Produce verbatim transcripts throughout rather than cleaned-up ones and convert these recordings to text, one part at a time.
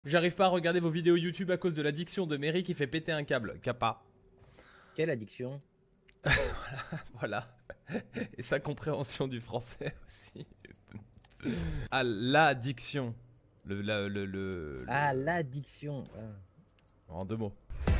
J'arrive pas à regarder vos vidéos YouTube à cause de l'addiction de Mary qui fait péter un câble. Kappa. Quelle addiction? Voilà. Et sa compréhension du français aussi. Ah, l'addiction. Le, le, le, le, Ah, l'addiction. Ah. En deux mots.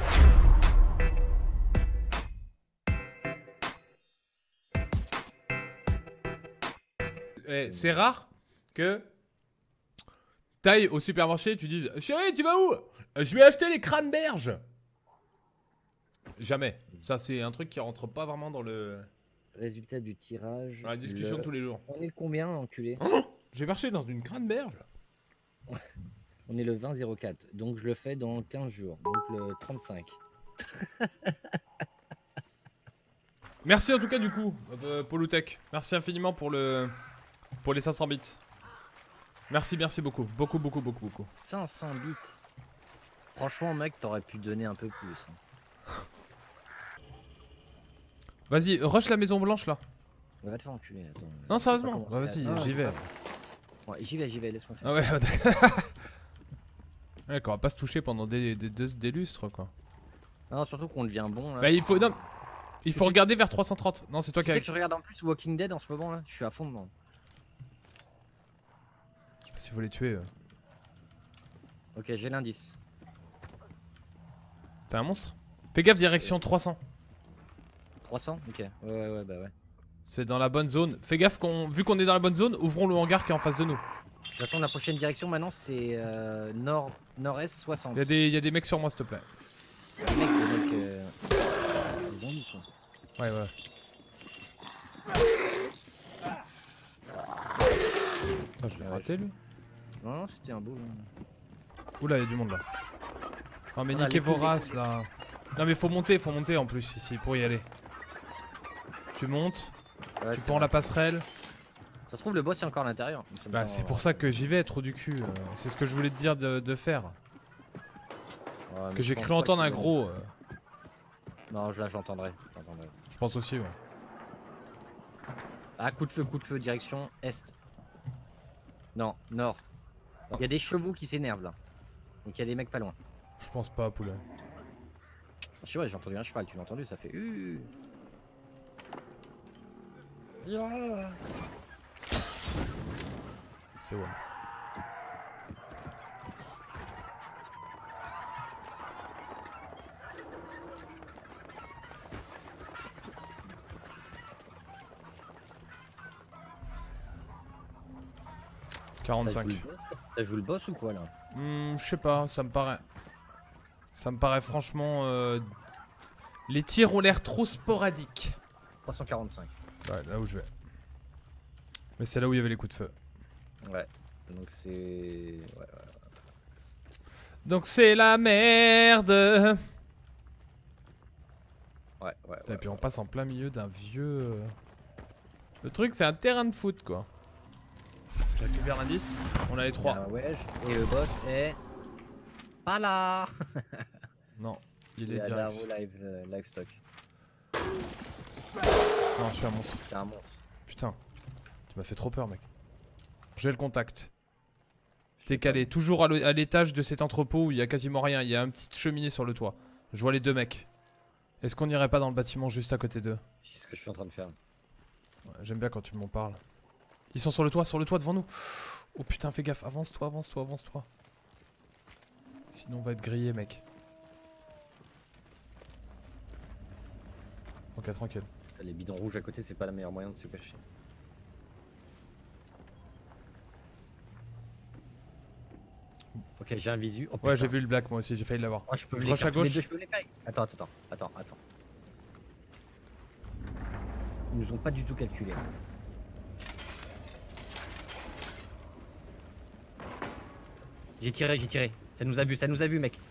Eh, c'est rare que t'ailles au supermarché et tu dises chérie, tu vas où? Je vais acheter les cranberges. Jamais. Ça, c'est un truc qui rentre pas vraiment dans le. Résultat du tirage. Dans la discussion le... de tous les jours. On est le combien, enculé? Oh, j'ai marché dans une cranberge. On est le vingt zéro quatre. Donc je le fais dans quinze jours. Donc le trente-cinq. Merci en tout cas du coup, euh, Polutech. Merci infiniment pour le pour les cinq cents bits. Merci, merci beaucoup. Beaucoup, beaucoup, beaucoup, beaucoup. cinq cents bits. Franchement, mec, t'aurais pu donner un peu plus. Vas-y, rush la maison blanche là. Va te faire enculer, attends. Non, sérieusement. Bah, vas-y, Ah, j'y vais. Ouais, j'y vais, j'y vais, laisse-moi faire. Ah ouais, d'accord. D'accord, on va pas se toucher pendant des, des, des, des lustres quoi. Non, surtout qu'on devient bon là. Bah, il faut. Non, il faut regarder vers trois cent trente. Non, c'est toi Tu qui as. sais que je regarde en plus Walking Dead en ce moment là. Je suis à fond dedans. Je sais pas si vous les tuer. Euh. Ok, j'ai l'indice. T'es un monstre? Fais gaffe, direction trois cents. trois cents? Ok, ouais, ouais, ouais, bah ouais. C'est dans la bonne zone. Fais gaffe qu'on, vu qu'on est dans la bonne zone, ouvrons le hangar qui est en face de nous. De toute façon, la prochaine direction maintenant c'est euh, nord, nord-est soixante. Il y a des, il y a des mecs sur moi, s'il te plaît. Les mecs, les mecs, euh... les zombies quoi. Ouais, ouais. Attends, je l'ai raté lui. Non, non, c'était un beau. Oula, il y a du monde là. Non, mais Voilà, niquez les vos coups, les races coups. là. Non, mais faut monter, faut monter en plus ici pour y aller. Tu montes, Ouais, tu c'est prends vrai. la passerelle. Ça se trouve, le boss est encore à l'intérieur. Bah, c'est pour ça que j'y vais, trop du cul. euh, C'est ce que je voulais te dire de, de faire. Ouais, Que j'ai cru entendre un gros. euh, Non, je- là j'entendrai. j'entendrai. Je pense aussi, ouais. Ah, coup de feu, coup de feu, direction est. Non, nord. Il y a des chevaux qui s'énervent là. Donc il y a des mecs pas loin. Je pense pas, poulet. Je sais pas, j'ai entendu un cheval, tu l'as entendu, ça fait. Uh. C'est ouais. quarante-cinq. Ça joue, le boss, ça joue le boss ou quoi là? Hmm, je sais pas, ça me paraît. Ça me paraît franchement. Euh... Les tirs ont l'air trop sporadiques. trois cent quarante-cinq. Ouais, là où je vais. Mais c'est là où il y avait les coups de feu. Ouais. Donc c'est. Ouais, ouais. Donc c'est la merde. Ouais, ouais. Et ouais, puis on ouais. passe en plein milieu d'un vieux. euh, Le truc, c'est un terrain de foot quoi. J'ai récupéré l'indice. On a les trois. Ah ouais, et le boss est. Pas là. Non, il Il est est à direct. Darrow live, euh, livestock. Non, je suis un monstre. C'est un monstre. Putain, tu m'as fait trop peur, mec. J'ai le contact. T'es calé. Toujours à l'e- à l'étage de cet entrepôt où il y a quasiment rien. Il y a un petit cheminée sur le toit. Je vois les deux mecs. Est-ce qu'on irait pas dans le bâtiment juste à côté d'eux? C'est ce que je suis en train de faire. Ouais, j'aime bien quand tu m'en parles. Ils sont sur le toit, sur le toit devant nous. Oh putain, fais gaffe. Avance-toi, avance-toi, avance-toi. Sinon, on va être grillé, mec. Ok, tranquille. Les bidons rouges à côté, c'est pas le meilleur moyen de se cacher. Ok, j'ai un visu. Oh, Ouais, putain. j'ai vu le black, moi aussi. J'ai failli l'avoir. Oh, je peux Je les rush faire à tous les gauche. deux, je peux les faire. Attends, attends, attends, attends. Ils nous ont pas du tout calculé. J'ai tiré, j'ai tiré. Ça nous a vu, ça nous a vu, mec.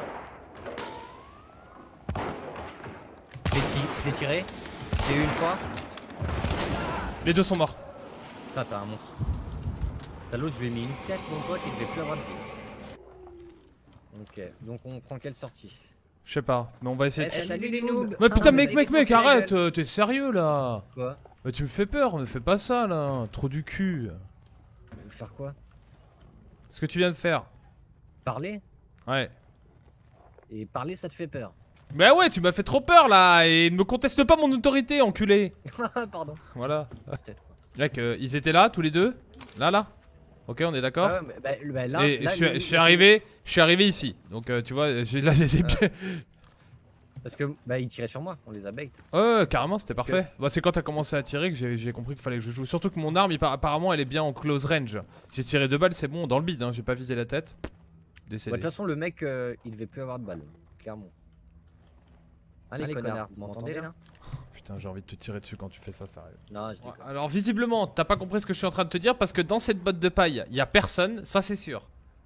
Je l'ai ti- je l'ai tiré. J'ai eu une fois. Les deux sont morts. Putain, t'as un monstre. T'as l'autre, je lui ai mis une tête, mon pote, il devait plus avoir de vie. Ok, donc on prend quelle sortie? Je sais pas, mais on va essayer de. Eh, salut les noobs. Mais putain, Ah, mec, vous mec, avez mec, défoncé la arrête, gueule. euh, t'es sérieux là? Quoi? Bah, tu me fais peur, me fais pas ça là. Trop du cul. Faire quoi? Ce que tu viens de faire. Parler. Ouais. Et parler, ça te fait peur. Bah ouais, tu m'as fait trop peur là, et ne me conteste pas mon autorité, enculé. Pardon. Voilà. Peut-être, quoi. Mec, euh, ils étaient là, tous les deux. Là, là. Ok, on est d'accord. Ah ouais, bah, bah, là, Et là, je, suis, le- je suis arrivé, je suis arrivé ici. Donc euh, tu vois, j'ai là les épées. Parce que bah ils tiraient sur moi, on les a bait. Ouais, ouais, carrément, c'était Parce parfait. Bah, c'est quand t'as commencé à tirer que j'ai j'ai compris qu'il fallait que je joue. Surtout que mon arme, il par- apparemment, elle est bien en close range. J'ai tiré deux balles, c'est bon, dans le bide, hein, j'ai pas visé la tête. Bah, de Décédé. toute façon, le mec, euh, il devait plus avoir de balles, clairement. Allez, Allez connard, vous m'entendez là? Putain, j'ai envie de te tirer dessus quand tu fais ça, sérieux. Non, je dis Ouais, quoi. alors, visiblement, t'as pas compris ce que je suis en train de te dire parce que dans cette botte de paille, il y a personne, ça c'est sûr.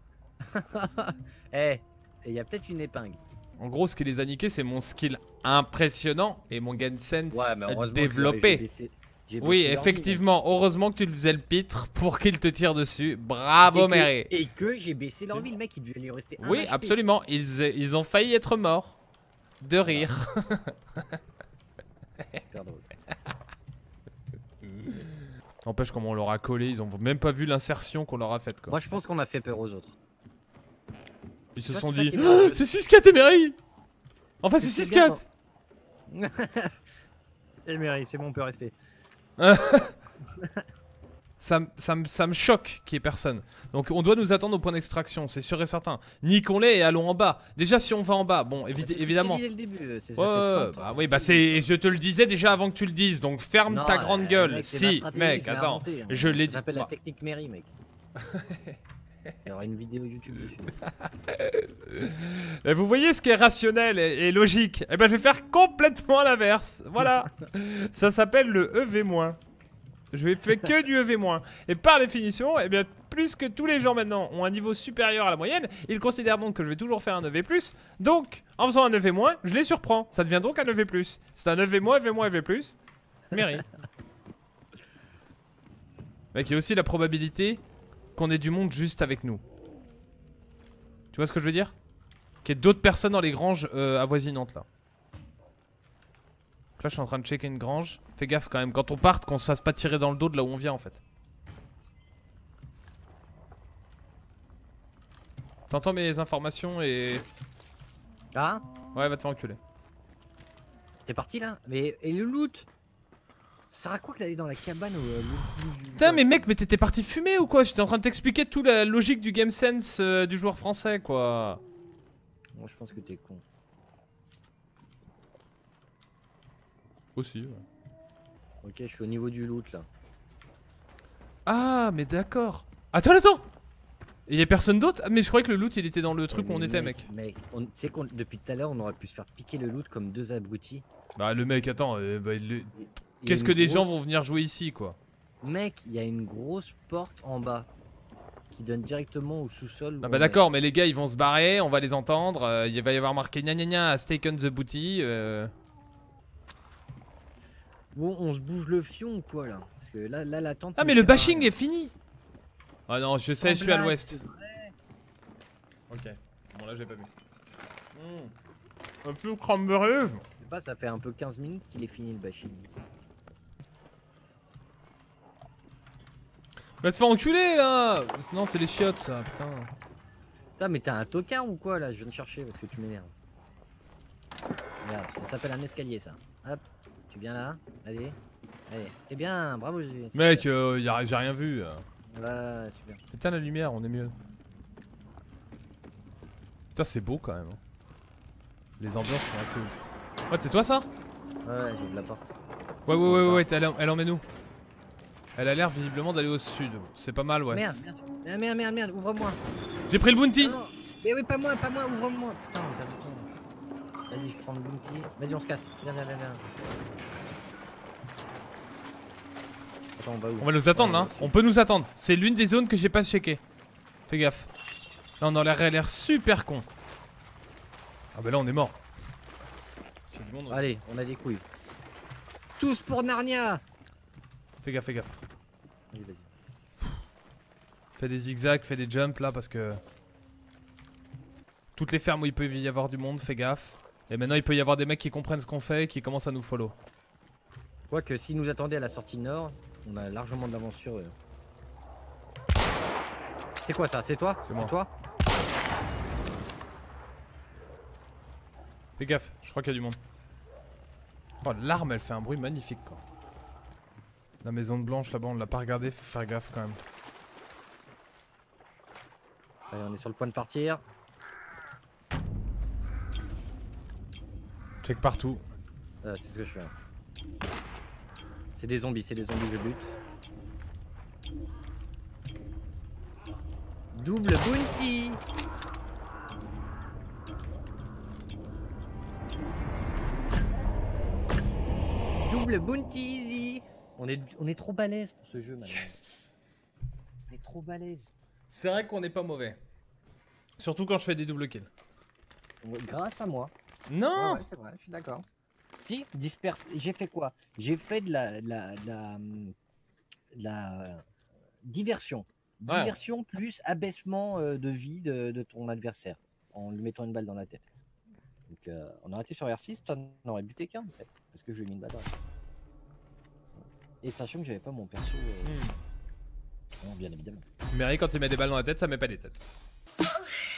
Eh, il y a peut-être une épingle. En gros, ce qui les a niqués, c'est mon skill impressionnant et mon gain sense Ouais, mais heureusement que développé. j'ai baissé- j'ai Oui, baissé leur vie, effectivement, heureusement que tu le faisais le pitre pour qu'il te tire dessus. Bravo, Et que- Mary. Et que j'ai baissé leur vie, le mec, il devait lui rester un Oui, H P. absolument. Ils, ils ont failli être morts. De rire. Super drôle. N'empêche comment on leur a collé, ils ont même pas vu l'insertion qu'on leur a faite quoi. Moi, je pense qu'on a fait peur aux autres. Ils se Tu vois, sont c'est ça dit qui est marrant. c'est six quatre Emery. Enfin c'est C'est six bien, quatre. Emery, c'est bon, on peut rester. Ça, m- ça, me- ça me choque qu'il y ait personne. Donc on doit nous attendre au point d'extraction, c'est sûr et certain. Niquons-les et allons en bas. Déjà si on va en bas, bon évi- évidemment. Dès le début, c'est ça. Ouais, fait ouais, cent ans. bah oui, bah c'est. Je te le disais déjà avant que tu le dises, donc ferme Non, ta grande euh, gueule. mec, c'est Si, ma stratégie, mec, je l'ai attends, inventée, hein. je l'ai Ça dit. s'appelle la Bah, technique Mary, mec. Il y aura une vidéo YouTube dessus. Et vous voyez ce qui est rationnel et, et logique. Eh ben je vais faire complètement l'inverse. Voilà. Ça s'appelle le E V-. Je vais faire que du E V-. Et par définition, eh bien, plus que tous les gens maintenant ont un niveau supérieur à la moyenne, ils considèrent donc que je vais toujours faire un E V plus. Donc, en faisant un E V-, je les surprends. Ça devient donc un E V plus. C'est un E V-, E V-, E V plus. Mairie. Mec, il y a aussi la probabilité qu'on ait du monde juste avec nous. Tu vois ce que je veux dire? Qu'il y ait d'autres personnes dans les granges euh, avoisinantes là. Donc là je suis en train de checker une grange. Fais gaffe quand même, quand on parte, qu'on se fasse pas tirer dans le dos de là où on vient en fait. T'entends mes informations et... Ah, Ouais, va te faire enculer. t'es parti là? Mais et le loot? Ça sert à quoi que d'aller dans la cabane ou euh, loot du- Putain mais mec, mais t'étais parti fumer ou quoi? J'étais en train de t'expliquer toute la logique du game sense euh, du joueur français quoi. Moi je pense que t'es con. Aussi ouais. Ok, je suis au niveau du loot là. Ah mais d'accord. Attends, attends. Et y'a personne d'autre? Ah, mais je croyais que le loot il était dans le truc Ouais, où on mais était mec. Mec, on- tu sais qu'on depuis tout à l'heure on aurait pu se faire piquer le loot comme deux abrutis. Bah le mec attends, euh, bah, le- Il y a qu'est-ce une que des gens grosse- vont venir jouer ici quoi? Mec, il y a une grosse porte en bas qui donne directement au sous-sol. où Ah on bah est. d'accord, mais les gars ils vont se barrer, on va les entendre, euh, il va y avoir marqué gna gna gna stake on the booty. Euh... Bon, on se bouge le fion ou quoi là? Parce que là, là la tente. Ah nous mais le sert à bashing rien. est fini. Ah non je Sans sais, je suis à blague, l'ouest. c'est vrai. Ok, bon là j'ai pas vu. Mmh. Un peu cranberry. Je sais pas, ça fait un peu quinze minutes qu'il est fini le bashing. Va te faire enculer là. Non c'est les chiottes ça, putain. Putain, mais t'as un tocard ou quoi là? Je viens de chercher parce que tu m'énerves. Regarde, ça s'appelle un escalier ça. Hop, tu viens là. Allez, allez, c'est bien, bravo. j'ai- c'est Mec, bien. euh, y a- j'ai rien vu. euh. Ouais, super. Éteins la lumière, on est mieux. Putain c'est beau quand même. hein. Les ambiances sont assez ouf. Ouais c'est toi ça? Ouais, j'ouvre la porte. Ouais ouais ouais ouais, elle, elle emmène où? Elle a l'air visiblement d'aller au sud. C'est pas mal ouais. Merde, merde, merde, merde, merde, merde, ouvre-moi. J'ai pris le bounty. Non, non. Mais oui, pas moi, pas moi, ouvre-moi. Putain, on perd du temps. Vas-y, je prends le bounty. Vas-y, on se casse. Viens, viens, viens, viens. Attends, on va où? On va nous attendre là. On peut nous attendre. C'est l'une des zones que j'ai pas checké. Fais gaffe. Là on aurait l'air super con. Ah bah là on est mort. Si du monde- Allez, on a des couilles. Tous pour Narnia. Fais gaffe, fais gaffe. Vas-y, vas-y. Fais des zigzags, fais des jumps là parce que... Toutes les fermes où il peut y avoir du monde, fais gaffe. Et maintenant il peut y avoir des mecs qui comprennent ce qu'on fait et qui commencent à nous follow. Quoique, s'ils nous attendaient à la sortie nord, on a largement de l'avance sur eux. C'est quoi ça? C'est toi? C'est moi. toi? Fais gaffe, je crois qu'il y a du monde. Oh, l'arme elle fait un bruit magnifique quoi. La maison de blanche là-bas on l'a pas regardé, faut faire gaffe quand même. Allez, on est sur le point de partir. Check partout. Euh, c'est ce que je fais. C'est des zombies, c'est des zombies que je bute. Double bounty. Double bounty easy. On est, on est trop balèze pour ce jeu maintenant. Yes. On est trop balèze. C'est vrai qu'on n'est pas mauvais. Surtout quand je fais des double kills. Ouais, grâce à moi. Non Ouais, ouais, c'est vrai, je suis d'accord. Si, disperse. J'ai fait quoi? J'ai fait de la, de la, de la, de la euh, diversion. Ouais. Diversion plus abaissement euh, de vie de, de ton adversaire en lui mettant une balle dans la tête. Donc euh, on a arrêté sur R six, toi on aurait buté qu'un en fait, parce que je lui ai mis une balle dans la tête. Et sachant que j'avais pas mon perso, euh... Hmm. non, bien évidemment. Mais quand tu mets des balles dans la tête, ça met pas des têtes.